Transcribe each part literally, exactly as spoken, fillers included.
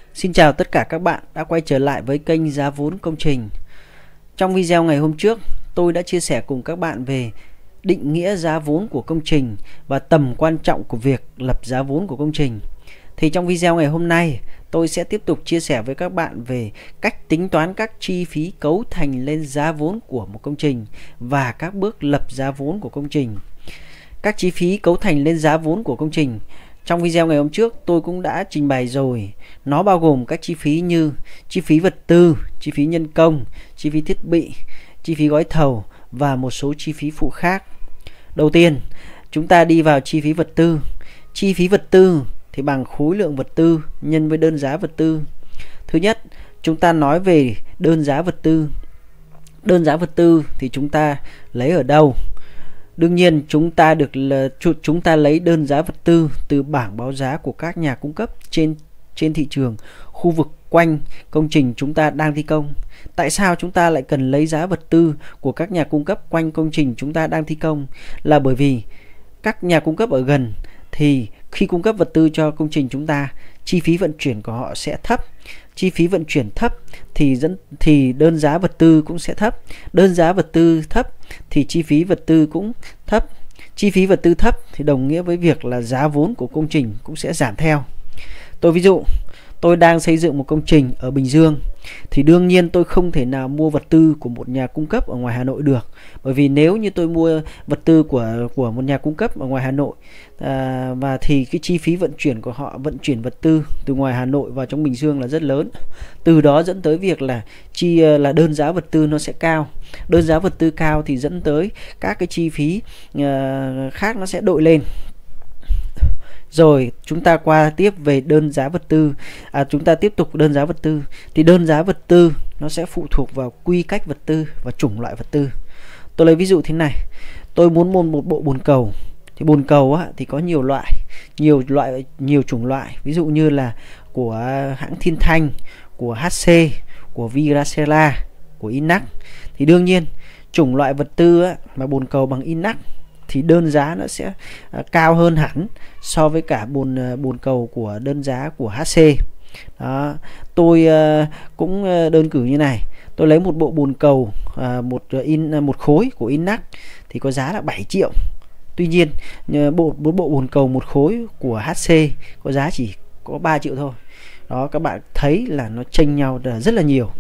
Xin chào tất cả các bạn đã quay trở lại với kênh Giá Vốn Công Trình. Trong video ngày hôm trước, tôi đã chia sẻ cùng các bạn về định nghĩa giá vốn của công trình và tầm quan trọng của việc lập giá vốn của công trình. Thì trong video ngày hôm nay, tôi sẽ tiếp tục chia sẻ với các bạn về cách tính toán các chi phí cấu thành lên giá vốn của một công trình và các bước lập giá vốn của công trình. Các chi phí cấu thành lên giá vốn của công trình trong video ngày hôm trước tôi cũng đã trình bày rồi. Nó bao gồm các chi phí như chi phí vật tư, chi phí nhân công, chi phí thiết bị, chi phí gói thầu và một số chi phí phụ khác. Đầu tiên, chúng ta đi vào chi phí vật tư. Chi phí vật tư thì bằng khối lượng vật tư nhân với đơn giá vật tư. Thứ nhất, chúng ta nói về đơn giá vật tư. Đơn giá vật tư thì chúng ta lấy ở đâu? Đương nhiên chúng ta được là chúng ta lấy đơn giá vật tư từ bảng báo giá của các nhà cung cấp trên trên thị trường khu vực quanh công trình chúng ta đang thi công. Tại sao chúng ta lại cần lấy giá vật tư của các nhà cung cấp quanh công trình chúng ta đang thi công? Là bởi vì các nhà cung cấp ở gần thì khi cung cấp vật tư cho công trình chúng ta, chi phí vận chuyển của họ sẽ thấp. Chi phí vận chuyển thấp thì dẫn thì đơn giá vật tư cũng sẽ thấp. Đơn giá vật tư thấp thì chi phí vật tư cũng thấp. Chi phí vật tư thấp thì đồng nghĩa với việc là giá vốn của công trình cũng sẽ giảm theo. Tôi ví dụ, tôi đang xây dựng một công trình ở Bình Dương thì đương nhiên tôi không thể nào mua vật tư của một nhà cung cấp ở ngoài Hà Nội được. Bởi vì nếu như tôi mua vật tư của của một nhà cung cấp ở ngoài Hà Nội à, và thì cái chi phí vận chuyển của họ vận chuyển vật tư từ ngoài Hà Nội vào trong Bình Dương là rất lớn. Từ đó dẫn tới việc là chi là đơn giá vật tư nó sẽ cao. Đơn giá vật tư cao thì dẫn tới các cái chi phí à, khác nó sẽ đội lên. Rồi chúng ta qua tiếp về đơn giá vật tư. à, Chúng ta tiếp tục đơn giá vật tư. Thì đơn giá vật tư nó sẽ phụ thuộc vào quy cách vật tư và chủng loại vật tư. Tôi lấy ví dụ thế này. Tôi muốn mua một bộ bồn cầu. Thì bồn cầu á, thì có nhiều loại Nhiều loại, nhiều chủng loại. Ví dụ như là của hãng Thiên Thanh, của hát xê, của Viracela, của Inac. Thì đương nhiên chủng loại vật tư á, mà bồn cầu bằng Inac thì đơn giá nó sẽ uh, cao hơn hẳn so với cả bồn uh, bồn cầu của đơn giá của hát xê. Đó, tôi uh, cũng uh, đơn cử như này. Tôi lấy một bộ bồn cầu uh, một uh, in uh, một khối của Inac thì có giá là bảy triệu. Tuy nhiên uh, bộ bộ bồn cầu một khối của hát xê có giá chỉ có ba triệu thôi. Đó, các bạn thấy là nó chênh nhau rất là nhiều.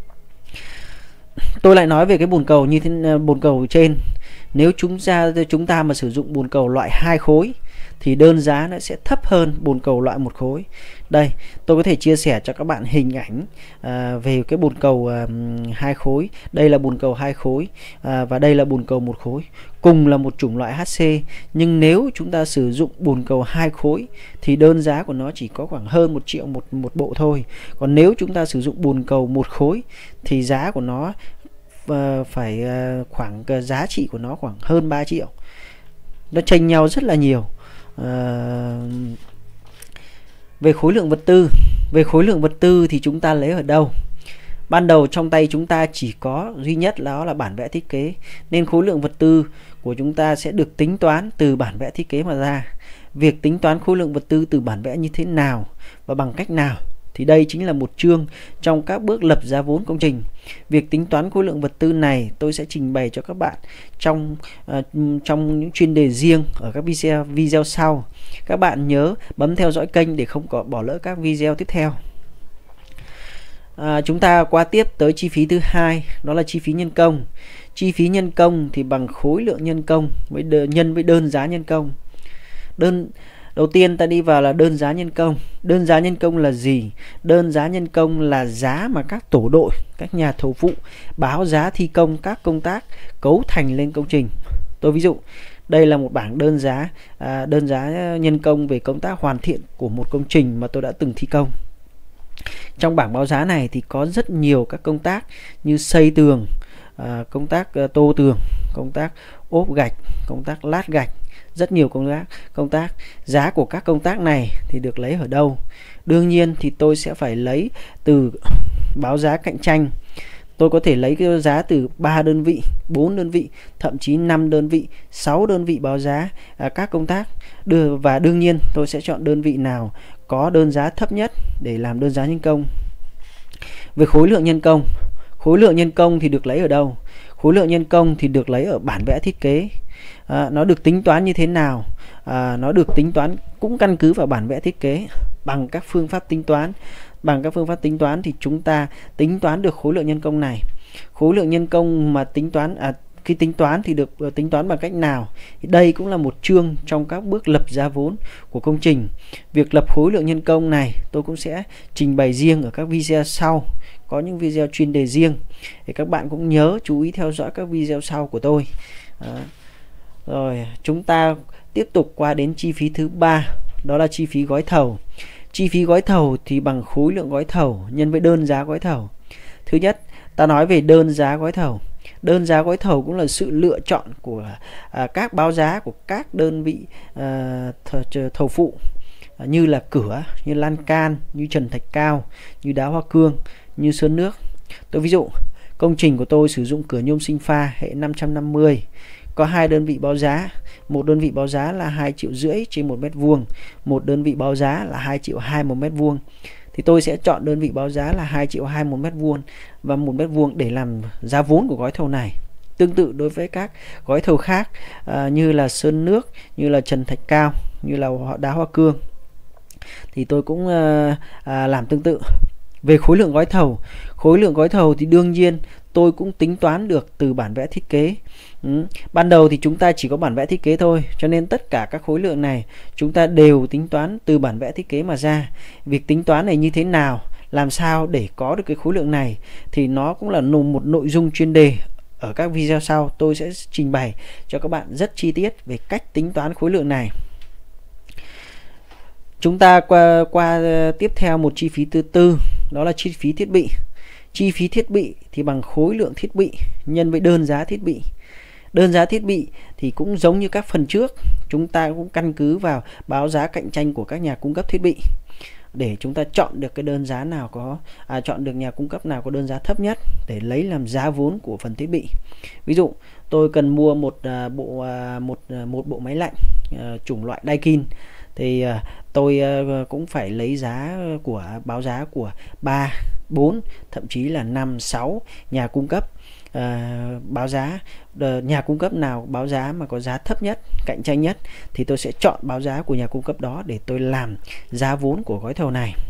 Tôi lại nói về cái bồn cầu như thế, uh, bồn cầu trên. Nếu chúng ta chúng ta mà sử dụng bồn cầu loại hai khối thì đơn giá nó sẽ thấp hơn bồn cầu loại một khối. Đây, tôi có thể chia sẻ cho các bạn hình ảnh à, về cái bồn cầu à, hai khối. Đây là bồn cầu hai khối à, và đây là bồn cầu một khối. Cùng là một chủng loại hát xê, nhưng nếu chúng ta sử dụng bồn cầu hai khối thì đơn giá của nó chỉ có khoảng hơn một triệu một một bộ thôi. Còn nếu chúng ta sử dụng bồn cầu một khối thì giá của nó phải khoảng giá trị của nó khoảng hơn ba triệu. Nó chênh nhau rất là nhiều. à, Về khối lượng vật tư Về khối lượng vật tư thì chúng ta lấy ở đâu? Ban đầu trong tay chúng ta chỉ có duy nhất đó là bản vẽ thiết kế, nên khối lượng vật tư của chúng ta sẽ được tính toán từ bản vẽ thiết kế mà ra. Việc tính toán khối lượng vật tư từ bản vẽ như thế nào và bằng cách nào thì đây chính là một chương trong các bước lập giá vốn công trình. Việc tính toán khối lượng vật tư này tôi sẽ trình bày cho các bạn trong uh, trong những chuyên đề riêng ở các video video sau. Các bạn nhớ bấm theo dõi kênh để không có bỏ lỡ các video tiếp theo. À, chúng ta qua tiếp tới chi phí thứ hai, đó là chi phí nhân công. Chi phí nhân công thì bằng khối lượng nhân công với nhân với đơn giá nhân công. Đơn Đầu tiên ta đi vào là đơn giá nhân công. Đơn giá nhân công là gì? Đơn giá nhân công là giá mà các tổ đội, các nhà thầu phụ báo giá thi công các công tác cấu thành lên công trình. Tôi ví dụ, đây là một bảng đơn giá à, đơn giá nhân công về công tác hoàn thiện của một công trình mà tôi đã từng thi công. Trong bảng báo giá này thì có rất nhiều các công tác như xây tường, à, công tác à, tô tường, công tác ốp gạch, công tác lát gạch, rất nhiều công tác công tác giá của các công tác này thì được lấy ở đâu? Đương nhiên thì tôi sẽ phải lấy từ báo giá cạnh tranh. Tôi có thể lấy cái giá từ ba đơn vị, bốn đơn vị, thậm chí năm đơn vị, sáu đơn vị báo giá à, các công tác đưa, và đương nhiên tôi sẽ chọn đơn vị nào có đơn giá thấp nhất để làm đơn giá nhân công. Về khối lượng nhân công, khối lượng nhân công thì được lấy ở đâu? Khối lượng nhân công thì được lấy ở bản vẽ thiết kế. À, nó được tính toán như thế nào? À, nó được tính toán cũng căn cứ vào bản vẽ thiết kế bằng các phương pháp tính toán. Bằng các phương pháp tính toán thì chúng ta tính toán được khối lượng nhân công này. Khối lượng nhân công mà tính toán à, khi tính toán thì được uh, tính toán bằng cách nào? Thì đây cũng là một chương trong các bước lập giá vốn của công trình. Việc lập khối lượng nhân công này tôi cũng sẽ trình bày riêng ở các video sau, có những video chuyên đề riêng. Thì các bạn cũng nhớ chú ý theo dõi các video sau của tôi. À, rồi chúng ta tiếp tục qua đến chi phí thứ ba, đó là chi phí gói thầu. Chi phí gói thầu thì bằng khối lượng gói thầu nhân với đơn giá gói thầu. Thứ nhất, ta nói về đơn giá gói thầu. Đơn giá gói thầu cũng là sự lựa chọn của à, các báo giá của các đơn vị à, thầu, thầu phụ à, như là cửa, như lan can, như trần thạch cao, như đá hoa cương, như sơn nước. Tôi ví dụ, công trình của tôi sử dụng cửa nhôm sinh pha hệ năm trăm năm mươi. Có hai đơn vị báo giá, một đơn vị báo giá là hai triệu rưỡi trên một mét vuông, một đơn vị báo giá là hai triệu hai một mét vuông. Thì tôi sẽ chọn đơn vị báo giá là hai triệu hai một mét vuông và một mét vuông để làm giá vốn của gói thầu này. Tương tự đối với các gói thầu khác à, như là sơn nước, như là trần thạch cao, như là đá hoa cương, thì tôi cũng à, à, làm tương tự. Về khối lượng gói thầu, khối lượng gói thầu thì đương nhiên tôi cũng tính toán được từ bản vẽ thiết kế. Ừ. Ban đầu thì chúng ta chỉ có bản vẽ thiết kế thôi, cho nên tất cả các khối lượng này chúng ta đều tính toán từ bản vẽ thiết kế mà ra. Việc tính toán này như thế nào, làm sao để có được cái khối lượng này thì nó cũng là một nội dung chuyên đề. Ở các video sau tôi sẽ trình bày cho các bạn rất chi tiết về cách tính toán khối lượng này. Chúng ta qua, qua tiếp theo một chi phí thứ tư, đó là chi phí thiết bị. Chi phí thiết bị thì bằng khối lượng thiết bị nhân với đơn giá thiết bị. Đơn giá thiết bị thì cũng giống như các phần trước, chúng ta cũng căn cứ vào báo giá cạnh tranh của các nhà cung cấp thiết bị để chúng ta chọn được cái đơn giá nào có à, chọn được nhà cung cấp nào có đơn giá thấp nhất để lấy làm giá vốn của phần thiết bị. Ví dụ tôi cần mua một à, bộ à, một à, một bộ máy lạnh à, chủng loại Daikin, thì à, tôi à, cũng phải lấy giá của báo giá của ba, bốn, thậm chí là năm, sáu nhà cung cấp à, báo giá. Nhà cung cấp nào báo giá mà có giá thấp nhất, cạnh tranh nhất thì tôi sẽ chọn báo giá của nhà cung cấp đó để tôi làm giá vốn của gói thầu này.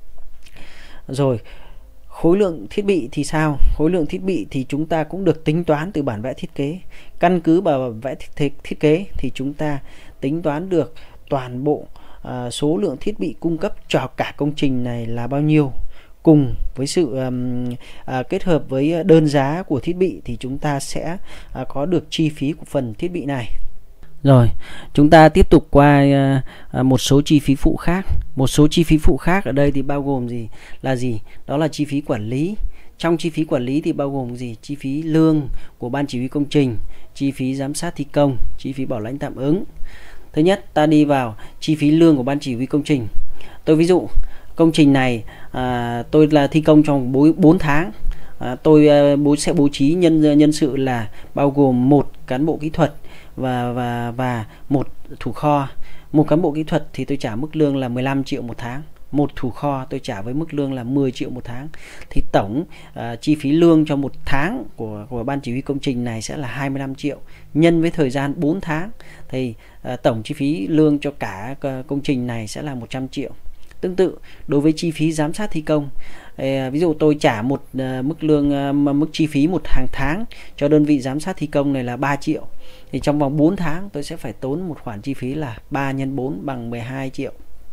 Rồi khối lượng thiết bị thì sao? Khối lượng thiết bị thì chúng ta cũng được tính toán từ bản vẽ thiết kế. Căn cứ vào bản vẽ thiết, thiết kế thì chúng ta tính toán được toàn bộ à, số lượng thiết bị cung cấp cho cả công trình này là bao nhiêu. Cùng với sự um, à, kết hợp với đơn giá của thiết bị thì chúng ta sẽ à, có được chi phí của phần thiết bị này. Rồi, chúng ta tiếp tục qua à, một số chi phí phụ khác. Một số chi phí phụ khác ở đây thì bao gồm gì? Là gì? Đó là chi phí quản lý. Trong chi phí quản lý thì bao gồm gì? Chi phí lương của ban chỉ huy công trình, chi phí giám sát thi công, chi phí bảo lãnh tạm ứng. Thứ nhất, ta đi vào chi phí lương của ban chỉ huy công trình. Tôi ví dụ công trình này à, tôi là thi công trong bốn tháng, à, tôi à, bố sẽ bố trí nhân nhân sự là bao gồm một cán bộ kỹ thuật và và và một thủ kho. Một cán bộ kỹ thuật thì tôi trả mức lương là mười lăm triệu một tháng, một thủ kho tôi trả với mức lương là mười triệu một tháng. Thì tổng à, chi phí lương cho một tháng của của ban chỉ huy công trình này sẽ là hai mươi lăm triệu nhân với thời gian bốn tháng thì à, tổng chi phí lương cho cả công trình này sẽ là một trăm triệu. Tương tự đối với chi phí giám sát thi công, ví dụ tôi trả một uh, mức lương uh, mức chi phí một hàng tháng cho đơn vị giám sát thi công này là ba triệu, thì trong vòng bốn tháng tôi sẽ phải tốn một khoản chi phí là ba nhân bốn bằng mười hai triệu.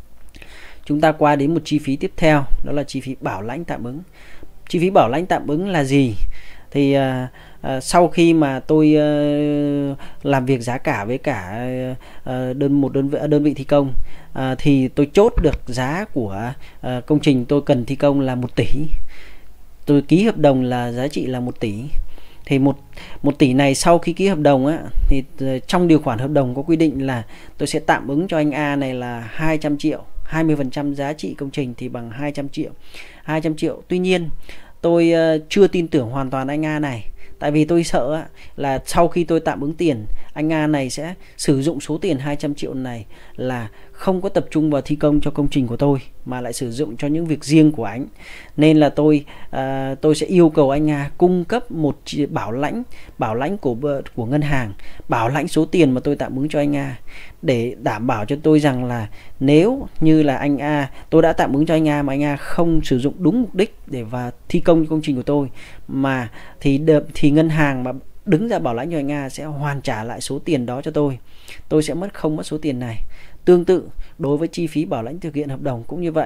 Chúng ta qua đến một chi phí tiếp theo, đó là chi phí bảo lãnh tạm ứng. Chi phí bảo lãnh tạm ứng là gì? Thì uh, uh, sau khi mà tôi uh, làm việc giá cả với cả uh, đơn một đơn vị đơn vị thi công, uh, thì tôi chốt được giá của uh, công trình tôi cần thi công là một tỷ. Tôi ký hợp đồng là giá trị là một tỷ. Thì một một tỷ này sau khi ký hợp đồng á, thì uh, trong điều khoản hợp đồng có quy định là tôi sẽ tạm ứng cho anh A này là hai trăm triệu, hai mươi phần trăm giá trị công trình thì bằng hai trăm triệu. hai trăm triệu. Tuy nhiên tôi uh, chưa tin tưởng hoàn toàn anh A này, tại vì tôi sợ uh, là sau khi tôi tạm ứng tiền, anh A này sẽ sử dụng số tiền hai trăm triệu này là không có tập trung vào thi công cho công trình của tôi mà lại sử dụng cho những việc riêng của anh, nên là tôi à, tôi sẽ yêu cầu anh A cung cấp một bảo lãnh bảo lãnh của của ngân hàng, bảo lãnh số tiền mà tôi tạm ứng cho anh A, để đảm bảo cho tôi rằng là nếu như là anh A, tôi đã tạm ứng cho anh A mà anh A không sử dụng đúng mục đích để và thi công công trình của tôi, mà thì thì ngân hàng mà đứng ra bảo lãnh cho anh A sẽ hoàn trả lại số tiền đó cho tôi. Tôi sẽ mất không mất số tiền này. Tương tự đối với chi phí bảo lãnh thực hiện hợp đồng cũng như vậy.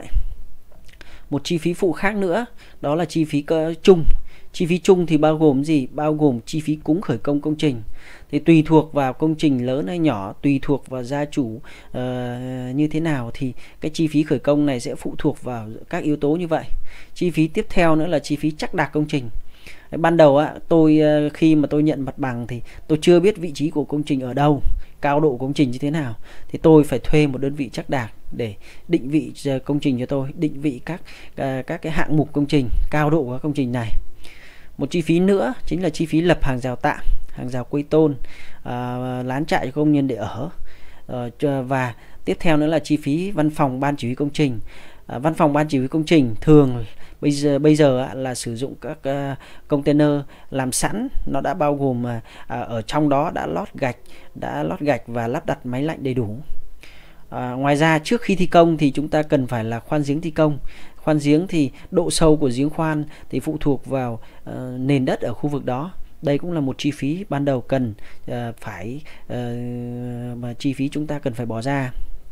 Một chi phí phụ khác nữa đó là chi phí chung. Chi phí chung thì bao gồm gì? Bao gồm chi phí cúng khởi công công trình. Thì tùy thuộc vào công trình lớn hay nhỏ, tùy thuộc vào gia chủ uh, như thế nào thì cái chi phí khởi công này sẽ phụ thuộc vào các yếu tố như vậy. Chi phí tiếp theo nữa là chi phí chắc đạt công trình. Ban đầu á, tôi khi mà tôi nhận mặt bằng thì tôi chưa biết vị trí của công trình ở đâu, cao độ công trình như thế nào, thì tôi phải thuê một đơn vị chắc đạt để định vị công trình cho tôi, định vị các các cái hạng mục công trình, cao độ của các công trình này. Một chi phí nữa chính là chi phí lập hàng rào tạm, hàng rào quây tôn, à, lán trại cho công nhân để ở, à, và tiếp theo nữa là chi phí văn phòng ban chỉ huy công trình. À, văn phòng ban chỉ huy công trình thường bây giờ bây giờ là sử dụng các uh, container làm sẵn, nó đã bao gồm uh, ở trong đó đã lót gạch, đã lót gạch và lắp đặt máy lạnh đầy đủ. À, ngoài ra trước khi thi công thì chúng ta cần phải là khoan giếng thi công. Khoan giếng thì độ sâu của giếng khoan thì phụ thuộc vào uh, nền đất ở khu vực đó. Đây cũng là một chi phí ban đầu cần uh, phải uh, mà chi phí chúng ta cần phải bỏ ra.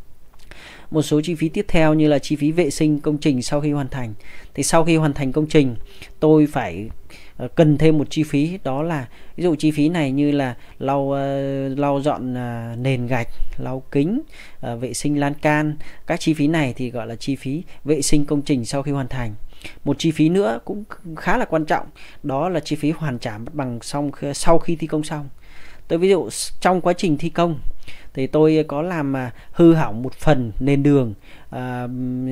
Một số chi phí tiếp theo như là chi phí vệ sinh công trình sau khi hoàn thành. Thì sau khi hoàn thành công trình, tôi phải uh, cần thêm một chi phí, đó là ví dụ chi phí này như là lau uh, lau dọn uh, nền gạch, lau kính, uh, vệ sinh lan can. Các chi phí này thì gọi là chi phí vệ sinh công trình sau khi hoàn thành. Một chi phí nữa cũng khá là quan trọng, đó là chi phí hoàn trả mặt bằng xong sau khi thi công xong. Tôi ví dụ trong quá trình thi công thì tôi có làm à, hư hỏng một phần nền đường, à,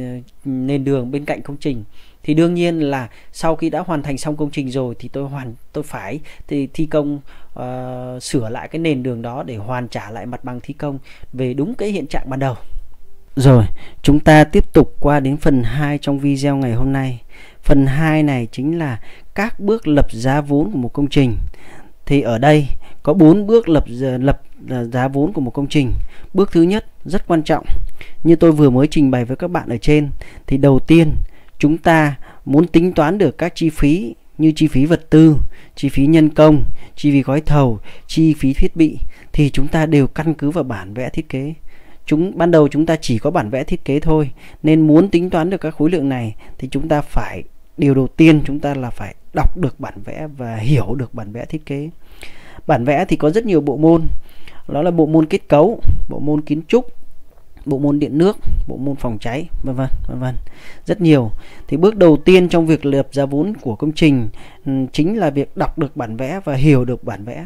nền đường bên cạnh công trình, thì đương nhiên là sau khi đã hoàn thành xong công trình rồi thì tôi hoàn tôi phải thì thi công uh, sửa lại cái nền đường đó để hoàn trả lại mặt bằng thi công về đúng cái hiện trạng ban đầu. Rồi, chúng ta tiếp tục qua đến phần hai trong video ngày hôm nay. Phần hai này chính là các bước lập giá vốn của một công trình. Thì ở đây có bốn bước lập lập giá vốn của một công trình. Bước thứ nhất rất quan trọng, như tôi vừa mới trình bày với các bạn ở trên, thì đầu tiên chúng ta muốn tính toán được các chi phí như chi phí vật tư, chi phí nhân công, chi phí gói thầu, chi phí thiết bị thì chúng ta đều căn cứ vào bản vẽ thiết kế. Chúng ban đầu chúng ta chỉ có bản vẽ thiết kế thôi, nên muốn tính toán được các khối lượng này thì chúng ta phải, điều đầu tiên chúng ta là phải đọc được bản vẽ và hiểu được bản vẽ thiết kế. Bản vẽ thì có rất nhiều bộ môn, đó là bộ môn kết cấu, bộ môn kiến trúc, bộ môn điện nước, bộ môn phòng cháy, vân vân vân vân, rất nhiều. Thì bước đầu tiên trong việc lập giá vốn của công trình chính là việc đọc được bản vẽ và hiểu được bản vẽ.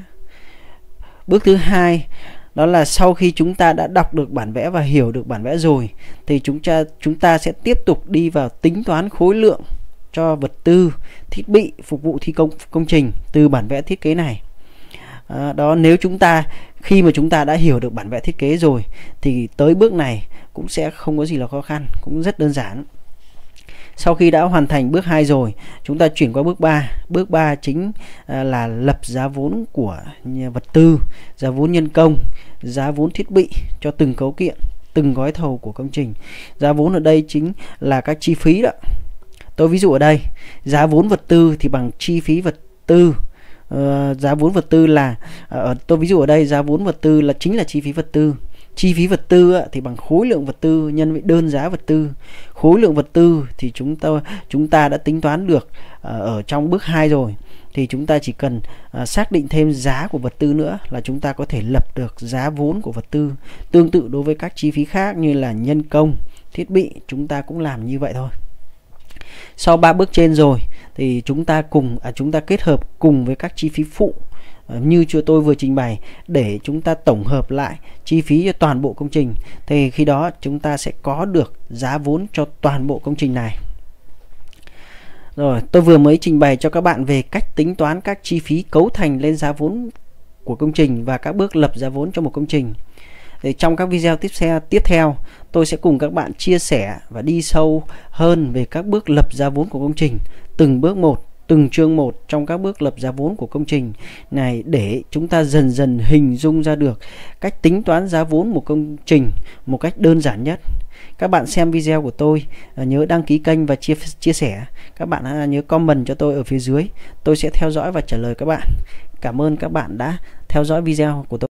Bước thứ hai đó là sau khi chúng ta đã đọc được bản vẽ và hiểu được bản vẽ rồi thì chúng ta chúng ta sẽ tiếp tục đi vào tính toán khối lượng cho vật tư, thiết bị phục vụ thi công công trình từ bản vẽ thiết kế này. À, đó, nếu chúng ta khi mà chúng ta đã hiểu được bản vẽ thiết kế rồi thì tới bước này cũng sẽ không có gì là khó khăn, cũng rất đơn giản. Sau khi đã hoàn thành bước hai rồi, chúng ta chuyển qua bước ba. Bước ba chính là lập giá vốn của vật tư, giá vốn nhân công, giá vốn thiết bị cho từng cấu kiện, từng gói thầu của công trình. Giá vốn ở đây chính là các chi phí đó. Tôi ví dụ ở đây, giá vốn vật tư thì bằng chi phí vật tư. Uh, giá vốn vật tư là uh, tôi ví dụ ở đây giá vốn vật tư là chính là chi phí vật tư. Chi phí vật tư uh, thì bằng khối lượng vật tư nhân với đơn giá vật tư. Khối lượng vật tư thì chúng ta chúng ta đã tính toán được uh, ở trong bước hai rồi, thì chúng ta chỉ cần uh, xác định thêm giá của vật tư nữa là chúng ta có thể lập được giá vốn của vật tư. Tương tự đối với các chi phí khác như là nhân công, thiết bị, chúng ta cũng làm như vậy thôi. Sau ba bước trên rồi thì chúng ta cùng à, chúng ta kết hợp cùng với các chi phí phụ à, như chưa tôi vừa trình bày, để chúng ta tổng hợp lại chi phí cho toàn bộ công trình. Thì khi đó chúng ta sẽ có được giá vốn cho toàn bộ công trình này. Rồi, tôi vừa mới trình bày cho các bạn về cách tính toán các chi phí cấu thành lên giá vốn của công trình và các bước lập giá vốn cho một công trình. Thì trong các video tiếp theo tiếp theo tôi sẽ cùng các bạn chia sẻ và đi sâu hơn về các bước lập giá vốn của công trình, từng bước một, từng chương một trong các bước lập giá vốn của công trình này, để chúng ta dần dần hình dung ra được cách tính toán giá vốn một công trình một cách đơn giản nhất. Các bạn xem video của tôi nhớ đăng ký kênh và chia chia sẻ. Các bạn nhớ comment cho tôi ở phía dưới, tôi sẽ theo dõi và trả lời các bạn. Cảm ơn các bạn đã theo dõi video của tôi.